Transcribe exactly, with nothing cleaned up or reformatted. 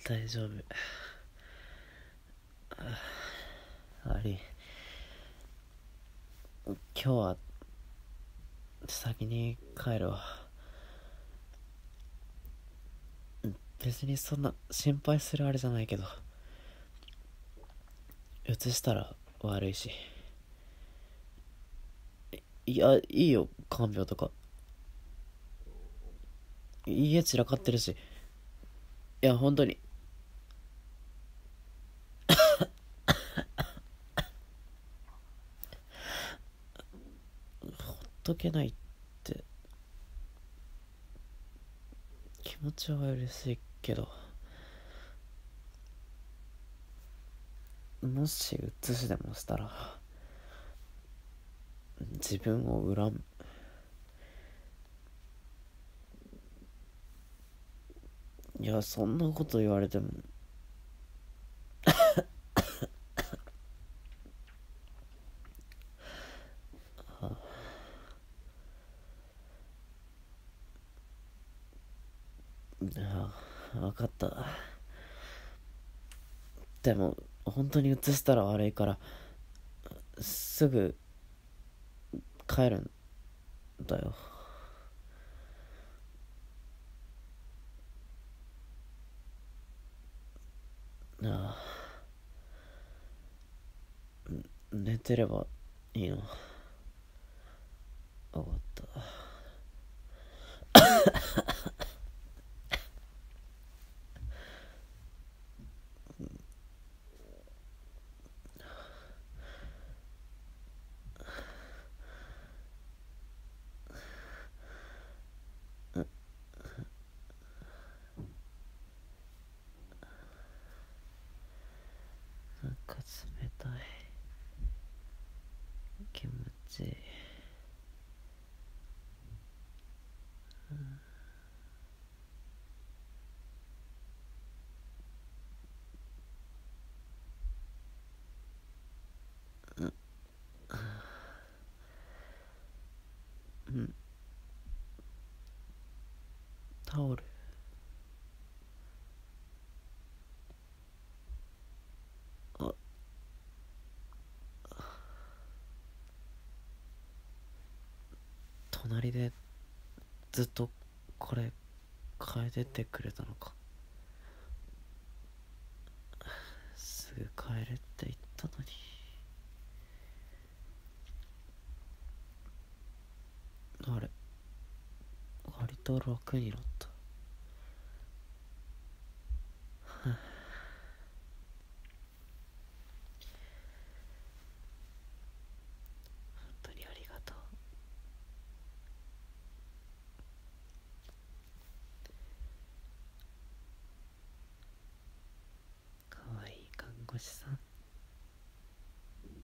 大丈夫。あり、今日は先に帰るわ。別にそんな心配するあれじゃないけど、移したら悪いし。いや、いいよ、看病とか。家散らかってるし。いや、本当に。ほっとけないって気持ちは嬉しいけど、もし移しでもしたら自分を恨む。いや、そんなこと言われてもああ、分かった。でも本当に移したら悪いからすぐ帰るんだよ。ああ、寝てればいいの。分かった。なんか冷たい。気持ちいい。うん。タオル。あ、隣でずっとこれ変えてってくれたのか。すぐ帰れって言ったのに。あれ、割と楽になった。本当にありがとう。かわいい看護師さん。